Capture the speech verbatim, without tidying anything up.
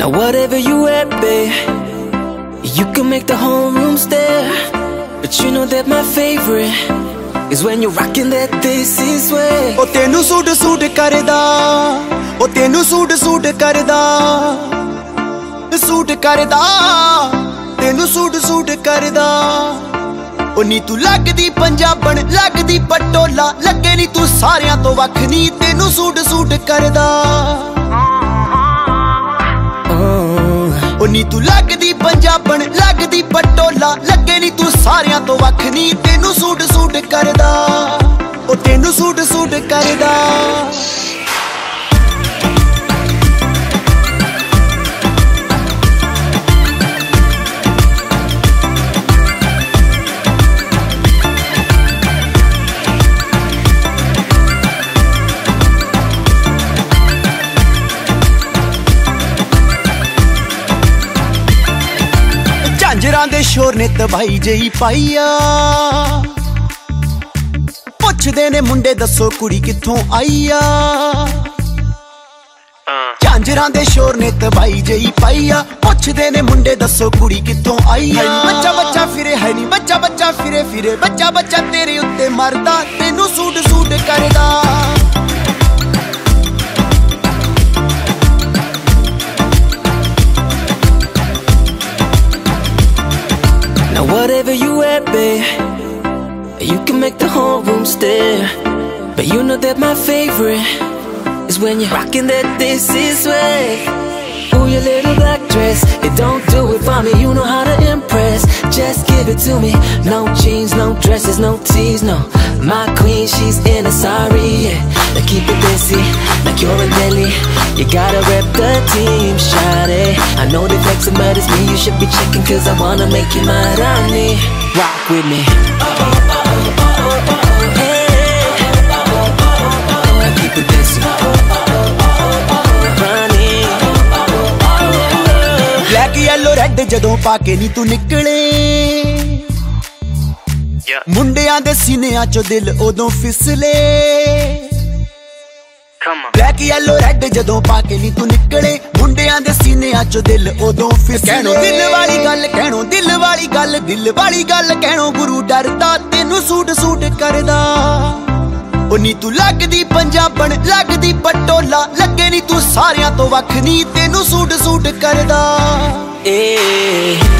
Now whatever you at, babe, you can make the whole room stare. But you know that my favorite is when you're rocking that this is way. Oh tenu suit suit karda, oh tenu suit suit karda, suit karda, tenu suit suit karda. Oh नी तू लगदी पंजाबन लगदी पटोला, लगे नी तू सारियां तो वख नी, तेनू suit suit करदा। ओ नी तू लगदी पंजाबन लगदी पटोला, लगे नी तू सारियां तो वख नी, तेनू सूट सूट करदा। ओ तेनू सूट सूट करदा। झांजरां दे शोर ने तबाही जही पाईया, पुछदे ने मुंडे दसो कुड़ी कित्थों आईया। झांजरां दे शोर ने तबाही जही पाईया, पुछदे ने मुंडे दसो कुड़ी कित्थों आईया। बच्चा बच्चा फिरे है नी बच्चा बच्चा फिरे फिरे, बच्चा बच्चा तेरे उत्ते मरदा, तेनू सूट सूट करदा। Now whatever you at, babe, you can make the whole room stare. But you know that my favorite is when you're rocking that this is way. Ooh, your little black dress, it don't do it for me, you know how to impress. Just give it to me, no jeans, no dresses, no tees, no. My queen, she's in a sorry, yeah. Now keep it busy, like you're in Delhi. You gotta rep the team, shawty. I know they flexing, but it's me you should be checking, cause I wanna make you my Rani. Rock with me. Oh, oh, oh, oh, oh, oh, hey. Oh, oh, oh, oh, now keep it busy. Oh, oh, oh, oh, oh, Rani. Oh, oh, oh, oh. Black, yellow, red ਜਦੋਂ ਪਾ ਕੇ ਨੀ ਤੂੰ ਨਿਕਲੇ, ਮੁੰਡਿਆਂ ਦੇ ਸੀਨਿਆਂ ਚੋਂ ਦਿਲ ਉਦੋਂ ਫਿਸਲੇ। ਬਲੈਕ ਯੈਲੋ ਰੈਡ ਜਦੋਂ ਪਾ ਕੇ ਨੀ ਤੂੰ ਨਿਕਲੇ, ਮੁੰਡਿਆਂ ਦੇ ਸੀਨਿਆਂ ਚੋਂ ਦਿਲ ਉਦੋਂ ਫਿਸਲੇ। ਕਹਿਣੋ ਦਿਲ ਵਾਲੀ ਗੱਲ, ਕਹਿਣੋ ਦਿਲ ਵਾਲੀ ਗੱਲ, ਦਿਲ ਵਾਲੀ ਗੱਲ ਕਹਿਣੋ ਗੁਰੂ ਡਰਦਾ, ਤੈਨੂੰ ਸੂਟ ਸੂਟ ਕਰਦਾ। ਓ ਨੀ ਤੂੰ ਲੱਗਦੀ ਪੰਜਾਬਣ ਲੱਗਦੀ ਪਟੋਲਾ, ਲੱਗੇ ਨੀ ਤੂੰ ਸਾਰਿਆਂ ਤੋਂ ਵੱਖ ਨੀ, ਤੈਨੂੰ ਸੂਟ ਸੂਟ ਕਰਦਾ। ਏ